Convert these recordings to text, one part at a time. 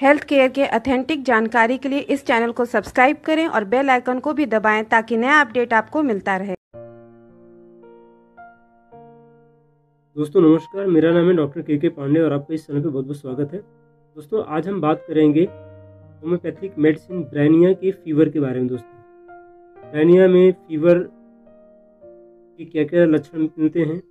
Health care के authentic जानकारी के लिए इस चैनल को सब्सक्राइब करें और बेल आइकन को भी दबाएं ताकि नया अपडेट आपको मिलता रहे। दोस्तों नमस्कार, मेरा नाम है डॉक्टर के पांडे और आपका इस चैनल पे बहुत बहुत स्वागत है। दोस्तों आज हम बात करेंगे होम्योपैथिक मेडिसिन ब्रेनिया के फीवर के बारे में। दोस्तों ब्रेनिया में फीवर के क्या क्या लक्षण मिलते हैं,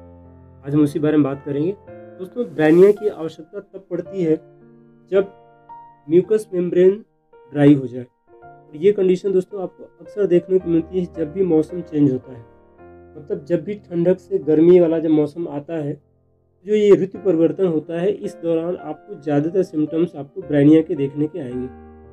आज हम उसी बारे में बात करेंगे। दोस्तों ब्रेनिया की आवश्यकता तब पड़ती है जब म्यूकस मेम्ब्रेन ड्राई हो जाए, और ये कंडीशन दोस्तों आपको अक्सर देखने को मिलती है जब भी मौसम चेंज होता है। मतलब जब भी ठंडक से गर्मी वाला जब मौसम आता है, जो ये ऋतु परिवर्तन होता है, इस दौरान आपको ज़्यादातर सिम्टम्स आपको ब्रेनिया के देखने के आएंगे।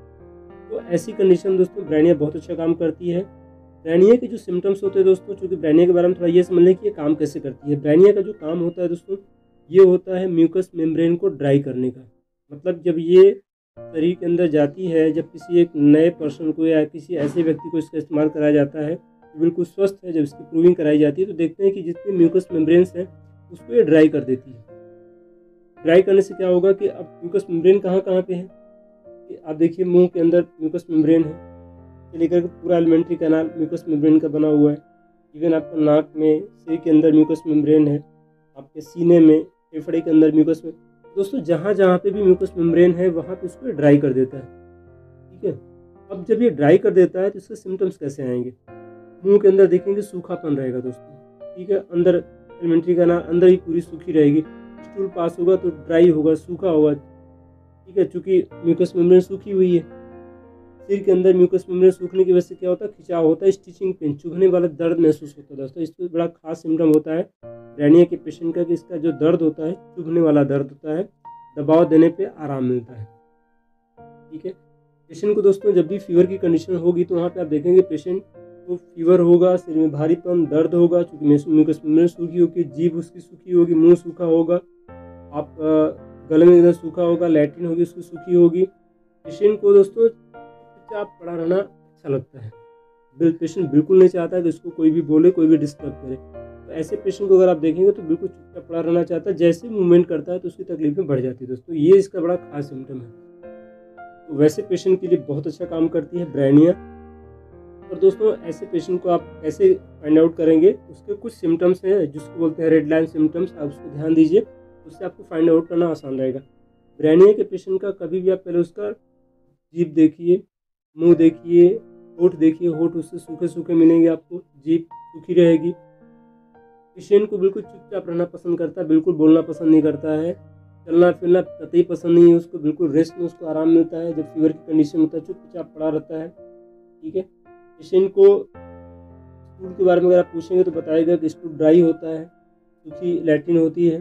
तो ऐसी कंडीशन दोस्तों ब्रेनिया बहुत अच्छा काम करती है। ब्रेनिया के जो सिम्टम्स होते हैं दोस्तों, चूँकि ब्रेनिया के बारे में थोड़ा ये समझ लें कि ये काम कैसे करती है। ब्रेनिया का जो काम होता है दोस्तों, ये होता है म्यूकस मेम्ब्रेन को ड्राई करने का। मतलब जब ये शरीर के अंदर जाती है, जब किसी एक नए पर्सन को या किसी ऐसे व्यक्ति को इसका इस्तेमाल कराया जाता है, बिल्कुल स्वस्थ है, जब इसकी प्रूविंग कराई जाती है तो देखते हैं कि जितने म्यूकस मेम्ब्रेन्स हैं उसको ये ड्राई कर देती है। ड्राई करने से क्या होगा कि अब म्यूकस मेम्ब्रेन कहाँ कहाँ पे है, कि आप देखिए मुंह के अंदर म्यूकस मेम्ब्रेन है, से लेकर के पूरा एलिमेंट्री कैनाल म्यूकस मेम्ब्रेन का बना हुआ है। इवन आपका नाक में, सिर के अंदर म्यूकस मेम्ब्रेन है, आपके सीने में, फेफड़े के अंदर म्यूकस में। दोस्तों जहाँ जहाँ पे भी म्यूकस मेम्ब्रेन है वहाँ पे उसको ड्राई कर देता है। ठीक है, अब जब ये ड्राई कर देता है तो इसके सिम्टम्स कैसे आएंगे। मुंह के अंदर देखेंगे सूखापन रहेगा दोस्तों। ठीक है, अंदर एलिमेंट्री कैनाल अंदर ही पूरी सूखी रहेगी। स्टूल पास होगा तो ड्राई होगा, सूखा होगा। ठीक है, चूँकि म्यूकस मेम्ब्रेन सूखी हुई है। सिर के अंदर म्यूकस मेम्ब्रेन सूखने की वजह से क्या होता है, खिंचाव होता है, स्टिचिंग पेन, चुभने वाला दर्द महसूस होता है दोस्तों। इसको बड़ा खास सिम्टम होता है ब्रेनिया के पेशेंट का कि इसका जो दर्द होता है, चुभने वाला दर्द होता है, दबाव देने पे आराम मिलता है। ठीक है, पेशेंट को दोस्तों जब भी फीवर की कंडीशन होगी तो वहाँ पे आप देखेंगे पेशेंट को फीवर होगा, सिर में भारीपन, दर्द होगा, चूँकि म्यूकस मेम्ब्रेन सूखी होगी, जीभ उसकी सूखी होगी, मुंह सूखा होगा, आप गले में इधर सूखा होगा, लैट्रिन होगी उसकी सूखी होगी। पेशेंट को दोस्तों चुपचाप पड़ा रहना अच्छा लगता है। पेशेंट बिल्कुल नहीं चाहता कि उसको कोई भी बोले, कोई भी डिस्टर्ब करे। तो ऐसे पेशेंट को अगर आप देखेंगे तो बिल्कुल चुपचाप पड़ा रहना चाहता है। जैसे मूवमेंट करता है तो उसकी तकलीफें बढ़ जाती है दोस्तों। ये इसका बड़ा खास सिम्टम है। तो वैसे पेशेंट के लिए बहुत अच्छा काम करती है ब्रेनिया। और दोस्तों ऐसे पेशेंट को आप कैसे फाइंड आउट करेंगे, उसके कुछ सिम्टम्स हैं जिसको बोलते हैं रेड लाइन सिम्टम्स, आप उसको ध्यान दीजिए, उससे आपको फाइंड आउट करना आसान रहेगा। ब्रेनिया के पेशेंट का कभी भी आप पहले उसका जीभ देखिए, मुंह देखिए, होठ देखिए, होठ उससे सूखे सूखे मिलेंगे आपको, जीभ सूखी रहेगी। पेशेंट को बिल्कुल चुपचाप रहना पसंद करता है, बिल्कुल बोलना पसंद नहीं करता है, चलना फिरना कतई पसंद नहीं है उसको, बिल्कुल रेस्ट में उसको आराम मिलता है। जब फीवर की कंडीशन होता है चुपचाप पड़ा रहता है। ठीक है, पेशेंट को स्टूल के बारे में अगर आप पूछेंगे तो बताएगा कि स्टूल ड्राई होता है, सूखी लैट्रिन होती है,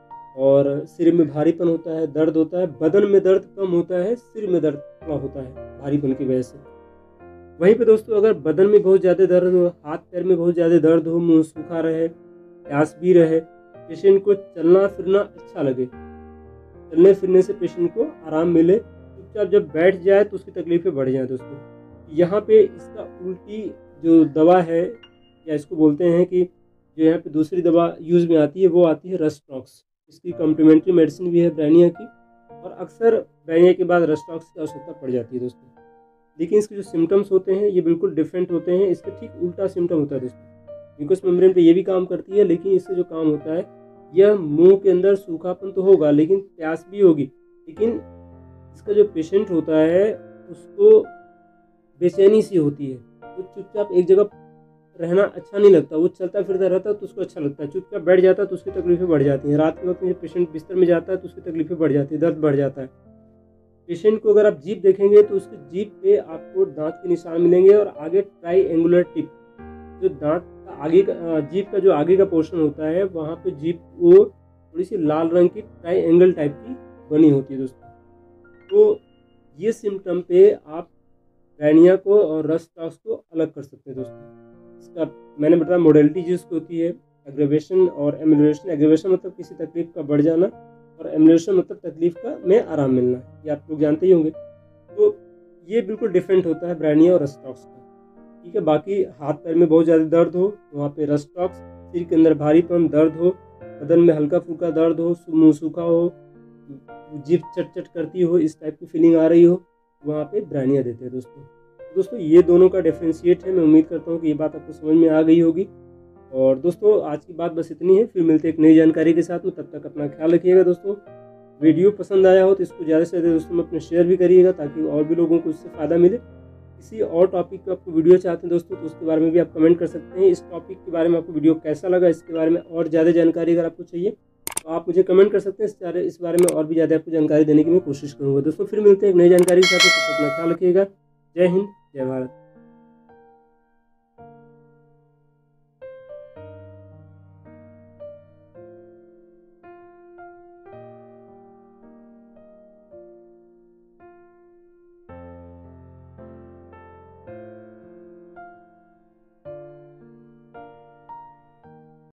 और सिर में भारीपन होता है, दर्द होता है। बदन में दर्द कम होता है, सिर में दर्द थोड़ा होता है भारीपन की वजह से। वहीं पे दोस्तों अगर बदन में बहुत ज़्यादा दर्द हो, हाथ पैर में बहुत ज़्यादा दर्द हो, मुंह सूखा रहे, प्यास भी रहे, पेशेंट को चलना फिरना अच्छा लगे, चलने फिरने से पेशेंट को आराम मिले, चुपचाप जब बैठ जाए तो उसकी तकलीफें बढ़ जाएं दोस्तों, यहाँ पे इसका उल्टी जो दवा है, या इसको बोलते हैं कि जो यहाँ पे दूसरी दवा यूज़ में आती है वो आती है रस्टॉक्स। इसकी कॉम्प्लीमेंट्री मेडिसिन भी है ब्रेनिया की, और अक्सर ब्रेनिया के बाद रस्टॉक्स की आवश्यकता पड़ जाती है दोस्तों। लेकिन इसके जो सिम्टम्स होते हैं ये बिल्कुल डिफरेंट होते हैं। इसका ठीक उल्टा सिम्टम होता है दोस्तों। म्यूकस मेम्ब्रेन पे ये भी काम करती है, लेकिन इससे जो काम होता है, यह मुंह के अंदर सूखापन तो होगा लेकिन प्यास भी होगी। लेकिन इसका जो पेशेंट होता है उसको बेचैनी सी होती है, वो चुपचाप एक जगह रहना अच्छा नहीं लगता, वो चलता फिरता रहता है तो उसको अच्छा लगता है, चुपचाप बैठ जाता है तो उसकी तकलीफें बढ़ जाती हैं। रात के वक्त में पेशेंट बिस्तर में जाता है तो उसकी तकलीफें बढ़ जाती है, दर्द बढ़ जाता है। पेशेंट को अगर आप जीभ देखेंगे तो उसकी जीभ पे आपको दांत के निशान मिलेंगे, और आगे ट्राईएंगुलर टिप, जो दांत का आगे का जीभ का जो आगे का पोर्शन होता है वहाँ पे जीभ वो थोड़ी सी लाल रंग की ट्राईएंगल टाइप की बनी होती है दोस्तों। तो ये सिम्टम पे आप ब्रेनिया को और रस्टॉक्स को अलग कर सकते हैं दोस्तों। इसका मैंने बताया मोडेलिटी जिसको होती है एग्रेवेशन और एमेलियोरेशन। एग्रेवेशन मतलब किसी तकलीफ का बढ़ जाना, और एमेलियोरेशन मतलब तकलीफ का में आराम मिलना, ये आप लोग जानते ही होंगे। तो ये बिल्कुल डिफरेंट होता है ब्रेनिया और रस्टॉक्स का। ठीक है, बाकी हाथ पैर में बहुत ज़्यादा दर्द हो वहाँ पे रस्टॉक्स, सिर के अंदर भारीपन, दर्द हो, बदन में हल्का फुल्का दर्द हो, मुंह सूखा हो, जीभ चट चट करती हो, इस टाइप की फीलिंग आ रही हो, वहाँ पे ब्रायनिया देते हैं दोस्तों ये दोनों का डिफरेंशिएट है। मैं उम्मीद करता हूँ कि ये बात आपको समझ में आ गई होगी। और दोस्तों आज की बात बस इतनी है, फिर मिलते हैं एक नई जानकारी के साथ में। तब तक अपना ख्याल रखिएगा दोस्तों। वीडियो पसंद आया हो तो इसको ज़्यादा से ज़्यादा दोस्तों में अपने शेयर भी करिएगा, ताकि और भी लोगों को इससे फ़ायदा मिले। किसी और टॉपिक पे आपको वीडियो चाहते हैं दोस्तों तो उसके बारे में भी आप कमेंट कर सकते हैं। इस टॉपिक के बारे में आपको वीडियो कैसा लगा, इसके बारे में और ज़्यादा जानकारी अगर आपको चाहिए तो आप मुझे कमेंट कर सकते हैं। इस बारे में और भी ज़्यादा आपको जानकारी देने की मैं कोशिश करूँगा दोस्तों। फिर मिलते हैं एक नई जानकारी के साथ, अपना ख्याल रखिएगा। जय हिंद, जय भारत।